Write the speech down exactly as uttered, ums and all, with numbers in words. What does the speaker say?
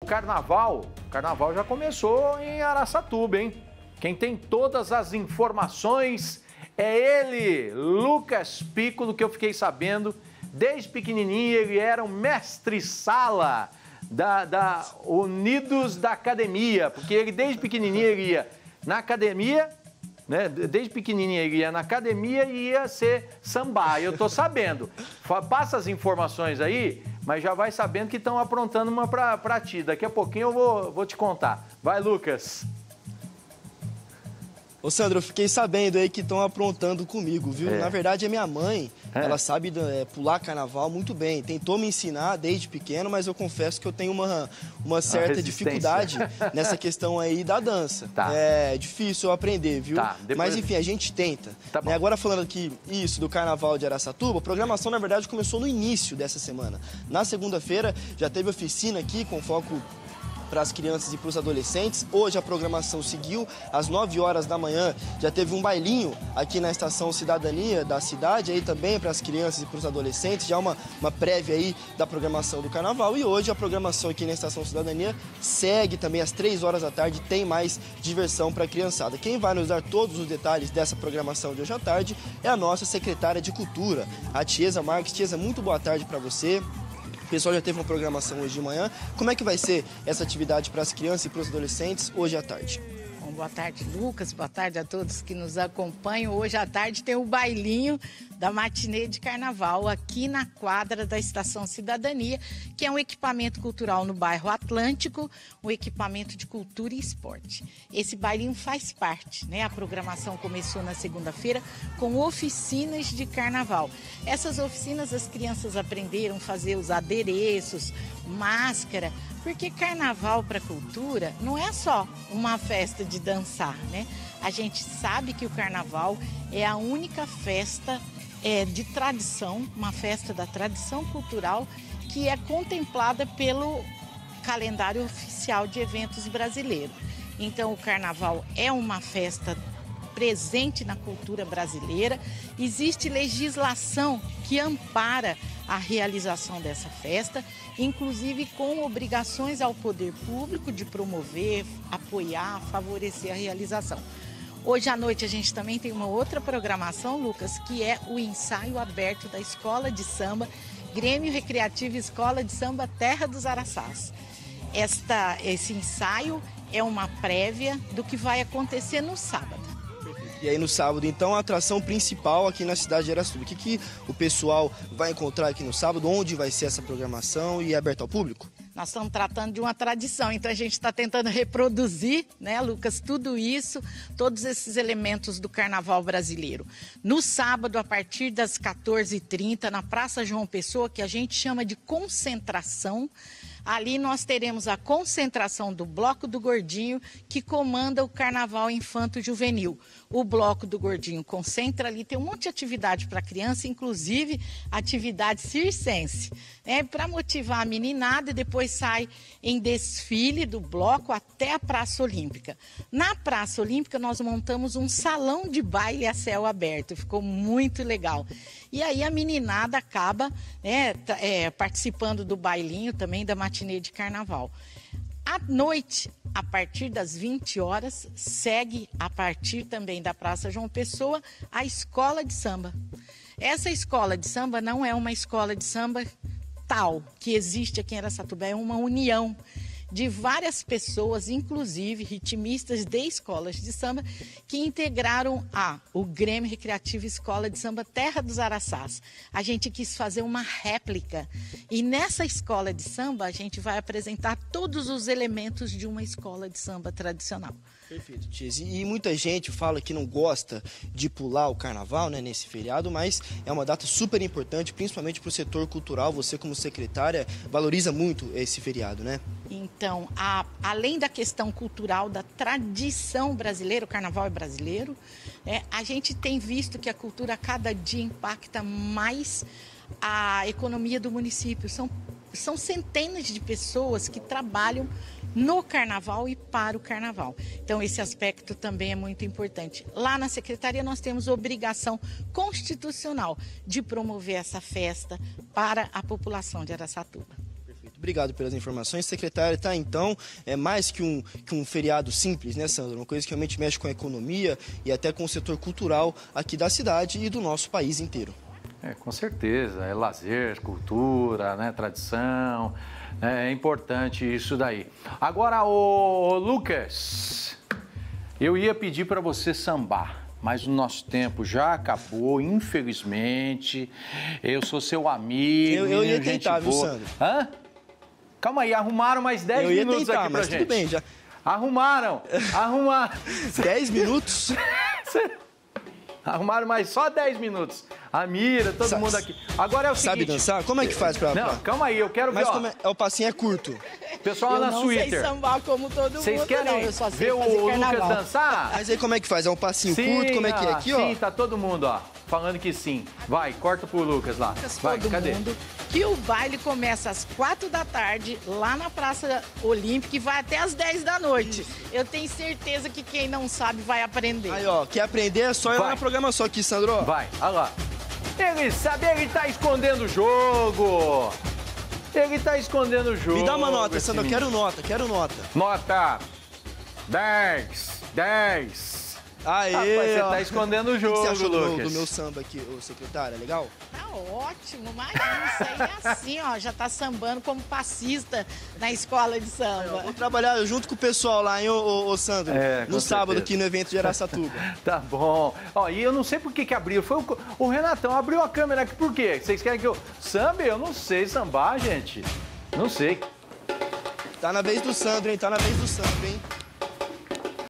Carnaval, carnaval já começou em Araçatuba, hein? Quem tem todas as informações é ele, Lucas Piccolo, que eu fiquei sabendo. Desde pequenininho ele era um mestre-sala da, da Unidos da Academia, porque ele desde pequenininho ele ia na academia, né? Desde pequenininho ele ia na academia e ia ser samba. Eu tô sabendo. Passa as informações aí, mas já vai sabendo que estão aprontando uma pra, pra ti. Daqui a pouquinho eu vou, vou te contar. Vai, Lucas. Ô, Sandro, eu fiquei sabendo aí que estão aprontando comigo, viu? É. Na verdade, a minha mãe, é. ela sabe é, pular carnaval muito bem. Tentou me ensinar desde pequeno, mas eu confesso que eu tenho uma, uma certa dificuldade nessa questão aí da dança. Tá. É difícil eu aprender, viu? Tá. Depois... Mas, enfim, a gente tenta. Tá bom. Né? Agora, falando aqui isso do Carnaval de Araçatuba, a programação, na verdade, começou no início dessa semana. Na segunda-feira, já teve oficina aqui com foco para as crianças e para os adolescentes. Hoje a programação seguiu, às nove horas da manhã já teve um bailinho aqui na Estação Cidadania da cidade, aí também para as crianças e para os adolescentes, já uma, uma prévia aí da programação do Carnaval. E hoje a programação aqui na Estação Cidadania segue também às três horas da tarde, tem mais diversão para a criançada. Quem vai nos dar todos os detalhes dessa programação de hoje à tarde é a nossa secretária de Cultura, a Tiesa Marques. Tiesa, muito boa tarde para você. O pessoal já teve uma programação hoje de manhã. Como é que vai ser essa atividade para as crianças e para os adolescentes hoje à tarde? Bom, boa tarde, Lucas. Boa tarde a todos que nos acompanham. Hoje à tarde tem o bailinho da matinê de carnaval aqui na quadra da Estação Cidadania, que é um equipamento cultural no bairro Atlântico, um equipamento de cultura e esporte. Esse bailinho faz parte, né? A programação começou na segunda-feira com oficinas de carnaval. Essas oficinas as crianças aprenderam a fazer os adereços, máscara, porque carnaval para a cultura não é só uma festa de dançar, né? A gente sabe que o carnaval é a única festa é, de tradição, uma festa da tradição cultural que é contemplada pelo calendário oficial de eventos brasileiro. Então o carnaval é uma festa presente na cultura brasileira. Existe legislação que ampara a realização dessa festa, inclusive com obrigações ao poder público de promover, apoiar, favorecer a realização. Hoje à noite a gente também tem uma outra programação, Lucas, que é o ensaio aberto da Escola de Samba, Grêmio Recreativo Escola de Samba Terra dos Araçás. Esta, esse ensaio é uma prévia do que vai acontecer no sábado. E aí no sábado, então, a atração principal aqui na cidade de Araçatuba. O que, que o pessoal vai encontrar aqui no sábado? Onde vai ser essa programação e é aberto ao público? Nós estamos tratando de uma tradição, então a gente está tentando reproduzir, né, Lucas, tudo isso, todos esses elementos do carnaval brasileiro. No sábado, a partir das quatorze e trinta, na Praça João Pessoa, que a gente chama de concentração, ali nós teremos a concentração do Bloco do Gordinho, que comanda o Carnaval Infanto-Juvenil. O Bloco do Gordinho concentra ali, tem um monte de atividade para criança, inclusive atividade circense, né, para motivar a meninada, e depois sai em desfile do bloco até a Praça Olímpica. Na Praça Olímpica nós montamos um salão de baile a céu aberto, ficou muito legal. E aí a meninada acaba, né, é, participando do bailinho também da matinê de carnaval. À noite, a partir das vinte horas, segue a partir também da Praça João Pessoa a escola de samba. Essa escola de samba não é uma escola de samba tal que existe aqui em Araçatuba, é uma união de várias pessoas, inclusive ritmistas de escolas de samba, que integraram a, o Grêmio Recreativo Escola de Samba Terra dos Araçás. A gente quis fazer uma réplica e nessa escola de samba a gente vai apresentar todos os elementos de uma escola de samba tradicional. Perfeito, Tiesa. E muita gente fala que não gosta de pular o carnaval, né, nesse feriado, mas é uma data super importante, principalmente para o setor cultural. Você, como secretária, valoriza muito esse feriado, né? Então, a, além da questão cultural, da tradição brasileira, o carnaval é brasileiro, né, a gente tem visto que a cultura a cada dia impacta mais a economia do município. São, são centenas de pessoas que trabalham no carnaval e para o carnaval. Então, esse aspecto também é muito importante. Lá na secretaria nós temos obrigação constitucional de promover essa festa para a população de Araçatuba. Perfeito. Obrigado pelas informações, secretária. Tá, então, é mais que um, que um feriado simples, né, Sandro? Uma coisa que realmente mexe com a economia e até com o setor cultural aqui da cidade e do nosso país inteiro. É, com certeza. É lazer, cultura, né, tradição. É importante isso daí. Agora, ô Lucas, eu ia pedir para você sambar. Mas o nosso tempo já acabou, infelizmente. Eu sou seu amigo. Eu, eu ia tentar, viu, Sandro? Hã? Calma aí, arrumaram mais dez minutos tentar, aqui pra mas gente. Tudo bem, já. Arrumaram, arrumaram. dez minutos? Arrumaram mais só dez minutos. A Mira, todo Sa mundo aqui. Agora é o sabe seguinte... Sabe dançar? Como é que faz pra... Não, pra... calma aí, eu quero Mas ver, ó. como é... é... O passinho é curto. Pessoal eu na não Twitter. sei sambar como todo mundo, Vocês querem não. Eu só sei ver o fazer Lucas carnaval. dançar? Mas aí como é que faz? É um passinho Sim, curto? Como é que é? Aqui, ó. Sim, tá todo mundo, ó, falando que sim. Vai, corta pro Lucas lá. Lucas, Vai, todo cadê? mundo, que o baile começa às quatro da tarde, lá na Praça Olímpica, e vai até às dez da noite. Eu tenho certeza que quem não sabe vai aprender. Aí, ó, quer aprender é só ir lá na programação aqui, Sandro. Vai, olha lá. Ele sabe, ele tá escondendo o jogo. Ele tá escondendo o jogo. Me dá uma nota, Sandro, eu menino. quero nota, quero nota. Nota dez, dez. Aê, Rapaz, você ó. tá escondendo o jogo, O que você achou do meu, Lucas? do meu samba aqui, ô secretária? É legal? Tá ótimo, imagina, isso aí é assim, ó, já tá sambando como passista na escola de samba. Vou trabalhar junto com o pessoal lá, hein, ô, ô, ô Sandro? É, com no sábado certeza. aqui no evento de Araçatuba. Tá bom. Ó, e eu não sei por que que abriu. Foi o, o Renatão abriu a câmera aqui. Por quê? Vocês querem que eu sambe? Eu não sei sambar, gente. Não sei. Tá na vez do Sandro, hein? Tá na vez do Sandro, hein?